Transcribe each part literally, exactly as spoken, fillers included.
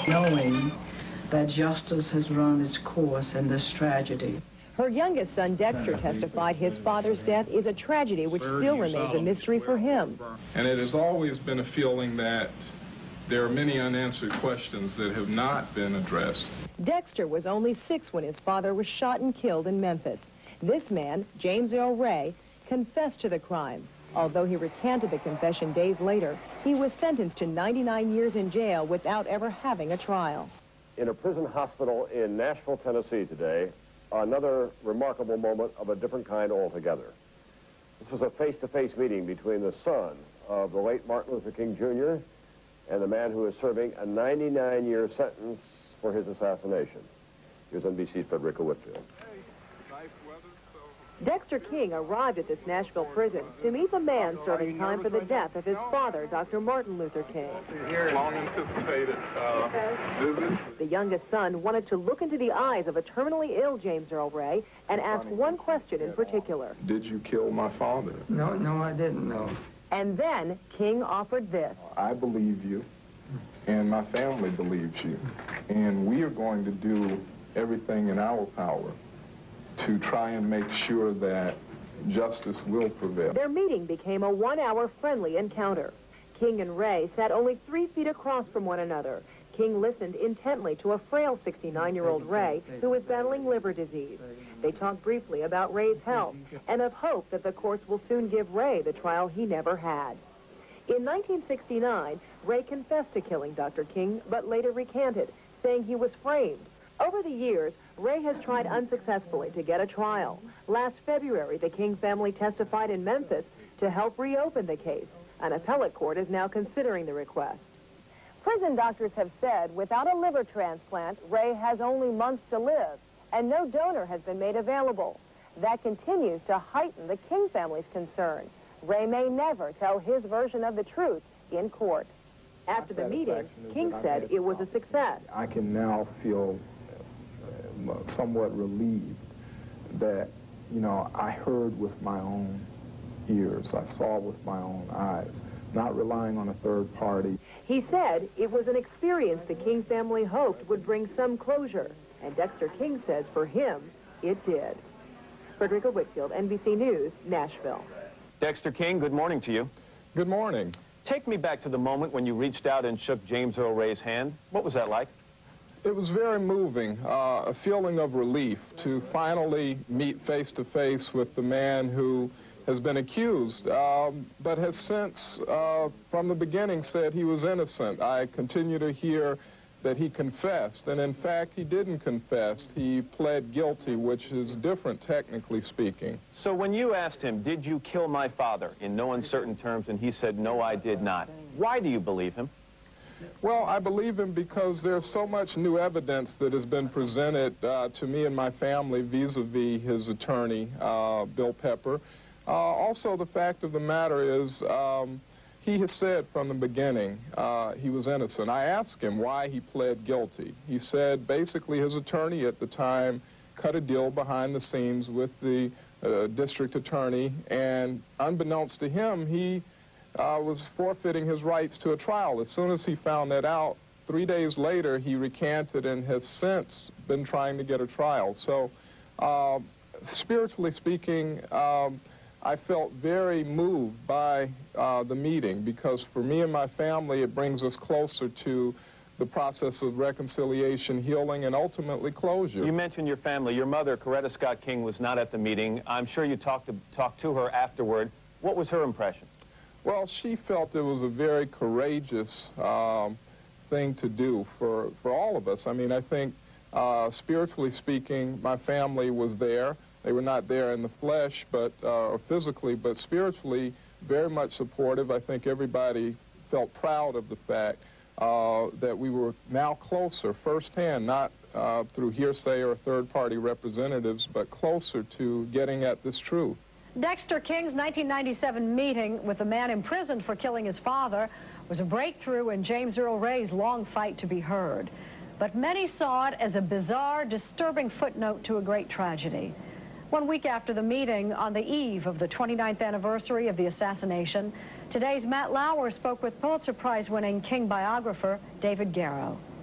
knowing that justice has run its course in this tragedy. Her youngest son, Dexter, testified his father's death is a tragedy which still remains a mystery for him. And it has always been a feeling that there are many unanswered questions that have not been addressed. Dexter was only six when his father was shot and killed in Memphis. This man, James Earl Ray, confessed to the crime. Although he recanted the confession days later, he was sentenced to ninety-nine years in jail without ever having a trial. In a prison hospital in Nashville, Tennessee today, another remarkable moment of a different kind altogether. This was a face-to-face meeting between the son of the late Martin Luther King, Junior and the man who is serving a ninety-nine year sentence for his assassination. Here's N B C's Frederica Whitfield. Dexter King arrived at this Nashville prison to meet the man serving time for the death of his father, Doctor Martin Luther King. Long anticipated uh, visit. The youngest son wanted to look into the eyes of a terminally ill James Earl Ray and ask one question in particular. Did you kill my father? No, no, I didn't know. And then King offered this. I believe you, and my family believes you, and we are going to do everything in our power to try and make sure that justice will prevail. Their meeting became a one-hour friendly encounter. King and Ray sat only three feet across from one another. King listened intently to a frail sixty-nine-year-old Ray who was battling liver disease. They talked briefly about Ray's health and of hope that the courts will soon give Ray the trial he never had. In nineteen sixty-nine, Ray confessed to killing Doctor King, but later recanted, saying he was framed. Over the years, Ray has tried unsuccessfully to get a trial. Last February, the King family testified in Memphis to help reopen the case. An appellate court is now considering the request. Prison doctors have said without a liver transplant, Ray has only months to live, and no donor has been made available. That continues to heighten the King family's concern. Ray may never tell his version of the truth in court. After the meeting, King said it was a success. I can now feel somewhat relieved that, you know, I heard with my own ears, I saw with my own eyes, not relying on a third party. He said it was an experience the King family hoped would bring some closure, and Dexter King says for him, it did. Frederica Whitfield, N B C News, Nashville. Dexter King, good morning to you. Good morning. Take me back to the moment when you reached out and shook James Earl Ray's hand. What was that like? It was very moving, uh, a feeling of relief to finally meet face-to-face with the man who has been accused, um, but has since, uh, from the beginning, said he was innocent. I continue to hear that he confessed, and in fact, he didn't confess. He pled guilty, which is different, technically speaking. So when you asked him, did you kill my father, in no uncertain terms, and he said, no, I did not, why do you believe him? Well, I believe him because there's so much new evidence that has been presented uh, to me and my family vis-a-vis his attorney, uh, Bill Pepper. Uh, also, the fact of the matter is, um, he has said from the beginning uh, he was innocent. I asked him why he pled guilty. He said basically his attorney at the time cut a deal behind the scenes with the uh, district attorney, and unbeknownst to him, he Uh, was forfeiting his rights to a trial. As soon as he found that out, three days later, he recanted and has since been trying to get a trial. So, uh, spiritually speaking, um, I felt very moved by uh, the meeting because for me and my family, it brings us closer to the process of reconciliation, healing, and ultimately closure. You mentioned your family. Your mother, Coretta Scott King, was not at the meeting. I'm sure you talked to, talked to her afterward. What was her impression? Well, she felt it was a very courageous um, thing to do for, for all of us. I mean, I think uh, spiritually speaking, my family was there. They were not there in the flesh, but uh, or physically, but spiritually very much supportive. I think everybody felt proud of the fact uh, that we were now closer firsthand, not uh, through hearsay or third-party representatives, but closer to getting at this truth. Dexter King's nineteen ninety-seven meeting with the man imprisoned for killing his father was a breakthrough in James Earl Ray's long fight to be heard. But many saw it as a bizarre, disturbing footnote to a great tragedy. One week after the meeting, on the eve of the twenty-ninth anniversary of the assassination, today's Matt Lauer spoke with Pulitzer Prize-winning King biographer David Garrow.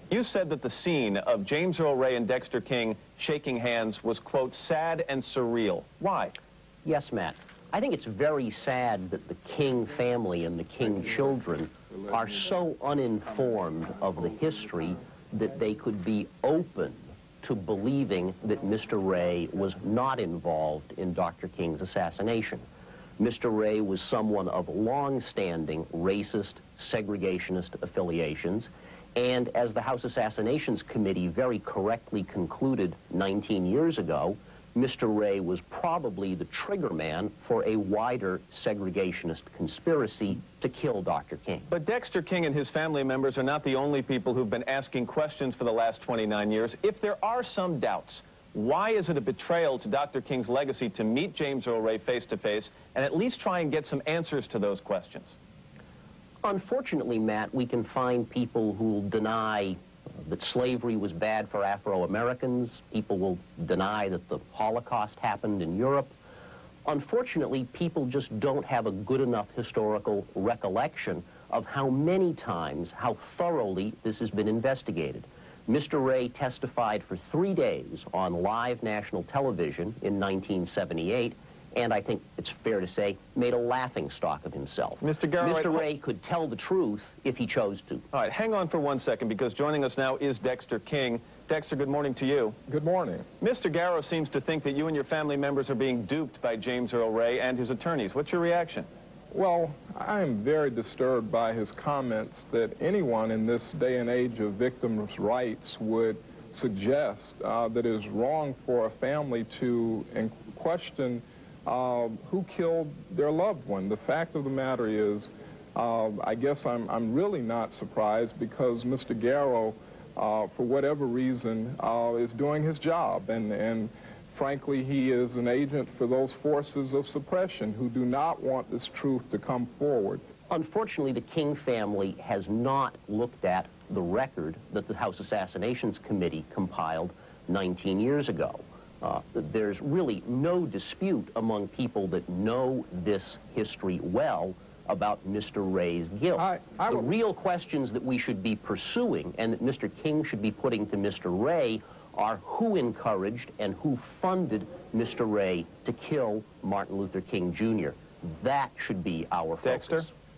You said that the scene of James Earl Ray and Dexter King shaking hands was, quote, sad and surreal. Why? Yes, Matt. I think it's very sad that the King family and the King children are so uninformed of the history that they could be open to believing that Mister Ray was not involved in Doctor King's assassination. Mister Ray was someone of long-standing racist, segregationist affiliations, and as the House Assassinations Committee very correctly concluded nineteen years ago, Mister Ray was probably the trigger man for a wider segregationist conspiracy to kill Doctor King. But Dexter King and his family members are not the only people who've been asking questions for the last twenty-nine years. If there are some doubts, why is it a betrayal to Doctor King's legacy to meet James Earl Ray face to face and at least try and get some answers to those questions? Unfortunately, Matt, we can find people who will deny that slavery was bad for Afro-Americans. People will deny that the Holocaust happened in Europe. Unfortunately, people just don't have a good enough historical recollection of how many times, how thoroughly this has been investigated. Mister Ray testified for three days on live national television in nineteen seventy-eight, and I think it's fair to say, made a laughingstock of himself. Mister Garrow, Mister Ray could tell the truth if he chose to. All right, hang on for one second, because joining us now is Dexter King. Dexter, good morning to you. Good morning. Mister Garrow seems to think that you and your family members are being duped by James Earl Ray and his attorneys. What's your reaction? Well, I am very disturbed by his comments that anyone in this day and age of victims' rights would suggest uh, that it is wrong for a family to question Uh, who killed their loved one. The fact of the matter is, uh, I guess I'm, I'm really not surprised, because Mister Garrow, uh, for whatever reason, uh, is doing his job. And, and frankly, he is an agent for those forces of suppression who do not want this truth to come forward. Unfortunately, the King family has not looked at the record that the House Assassinations Committee compiled nineteen years ago. Uh, there's really no dispute among people that know this history well about Mister Ray's guilt. I, I the will... real questions that we should be pursuing and that Mister King should be putting to Mister Ray are who encouraged and who funded Mister Ray to kill Martin Luther King Junior That should be our focus. Dexter?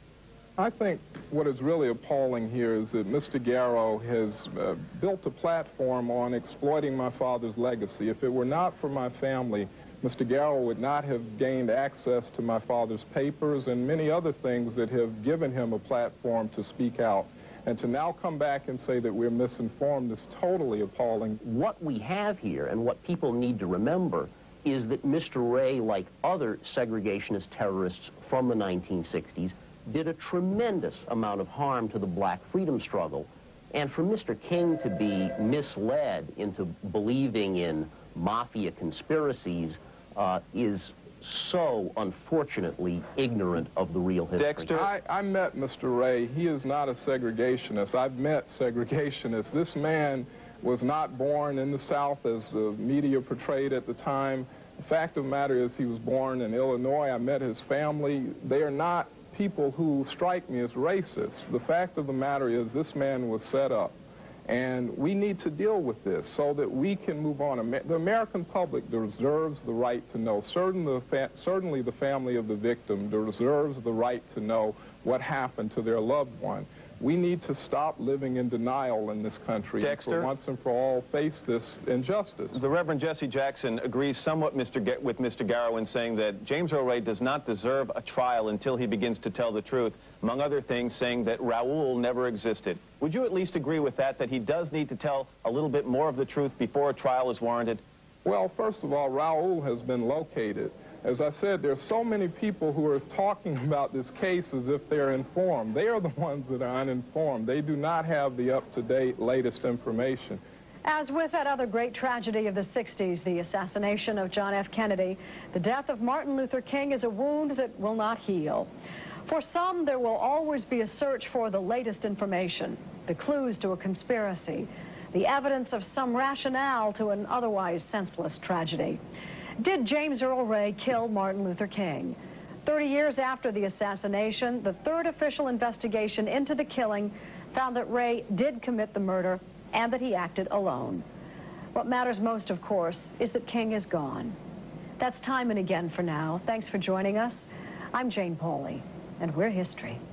I think what is really appalling here is that Mister Garrow has uh, built a platform on exploiting my father's legacy. If it were not for my family, Mister Garrow would not have gained access to my father's papers and many other things that have given him a platform to speak out. And to now come back and say that we're misinformed is totally appalling. What we have here, and what people need to remember, is that Mister Ray, like other segregationist terrorists from the nineteen sixties, did a tremendous amount of harm to the black freedom struggle. And for Mister King to be misled into believing in mafia conspiracies uh, is so unfortunately ignorant of the real history. Dexter? I, I met Mister Ray. He is not a segregationist. I've met segregationists. This man was not born in the South as the media portrayed at the time. The fact of the matter is he was born in Illinois. I met his family. They are not people who strike me as racist. The fact of the matter is this man was set up, and we need to deal with this so that we can move on. The American public deserves the right to know. Certainly the, fa certainly the family of the victim deserves the right to know what happened to their loved one. We need to stop living in denial in this country. Dexter? And for once and for all, face this injustice. The Reverend Jesse Jackson agrees somewhat Mister Ga with Mister Garrow in saying that James Earl Ray does not deserve a trial until he begins to tell the truth, among other things saying that Raoul never existed. Would you at least agree with that, that he does need to tell a little bit more of the truth before a trial is warranted? Well, first of all, Raoul has been located. As I said, there are so many people who are talking about this case as if they're informed. They are the ones that are uninformed. They do not have the up-to-date, latest information. As with that other great tragedy of the sixties, the assassination of John F. Kennedy, the death of Martin Luther King is a wound that will not heal. For some, there will always be a search for the latest information, the clues to a conspiracy, the evidence of some rationale to an otherwise senseless tragedy. Did James Earl Ray kill Martin Luther King? Thirty years after the assassination, the third official investigation into the killing found that Ray did commit the murder and that he acted alone. What matters most, of course, is that King is gone. That's time and again for now. Thanks for joining us. I'm Jane Pauley, and we're history.